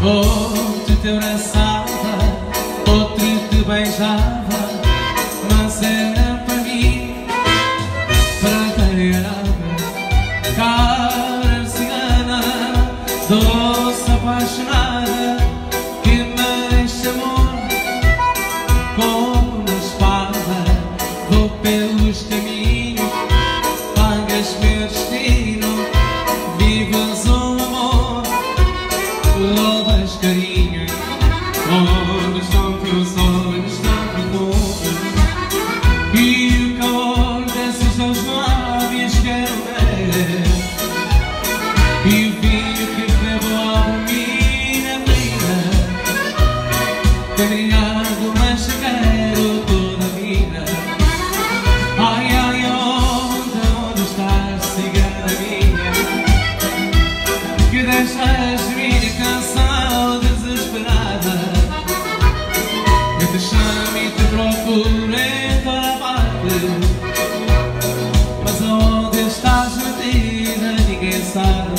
Outro te abraçava, outro te beijava, mas era para mim, prateada, cara cigana, doce apaixonada, que me enche amor como uma espada. Vou pelos caminhos, pagas meu destino, vivas um amor, louvas carinho. Onde estão teus olhos tão profundos e o calor desses teus lábios quero ver, e o vinho que bebo por mim na vida, embriagado mas quero toda a vida. Ai, ai, onde estás, cigana minha, que deixas minha canção desesperada? Eu te chamo e te procuro em toda parte, mas aonde estás metida ninguém sabe.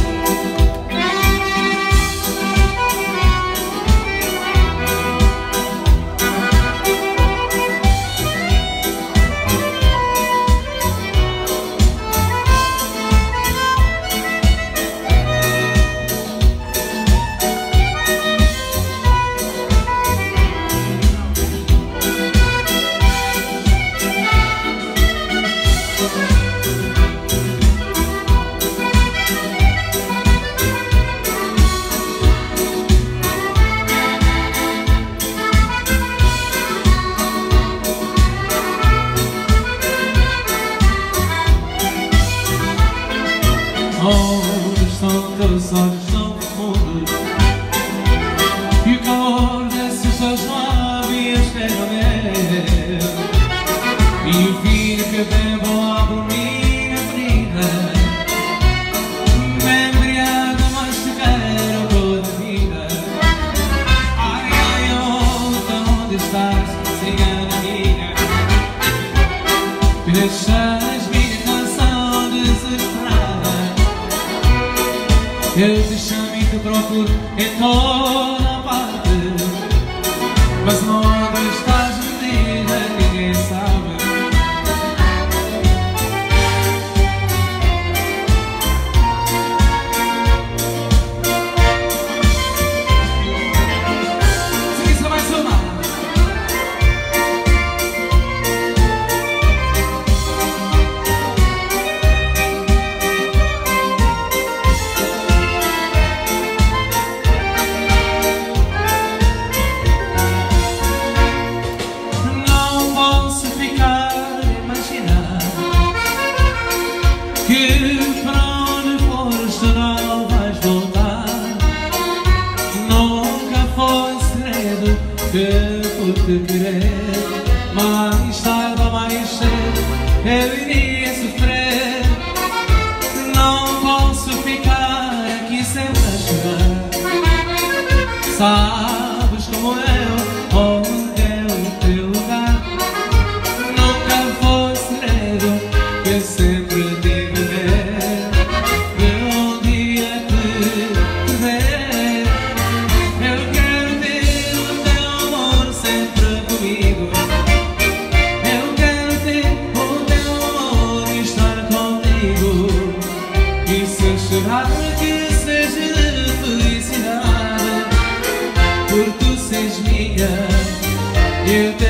Onde estão teus olhos tão profundos e o calor desses teus lábios quero ver, e o vinho que bebo por mim na avenida, me embriago mas te quero toda a vida. Ai, ai, onde estás, cigana minha, que deixas minha canção desesperada? Eu te chamo e te procuro em toda parte, mas onde estás metida ninguém sabe. Se isso vai somar. Que para onde fores tu não vais voltar. Nunca foi segredo que por te querer, mais tarde ou mais cedo eu iria sofrer. Não posso ficar aqui sempre a chorar. Sabes como eu, onde é o teu lugar. Nunca foi segredo que eu sempre digo. Que seja de felicidade, por tu seres minha, eu te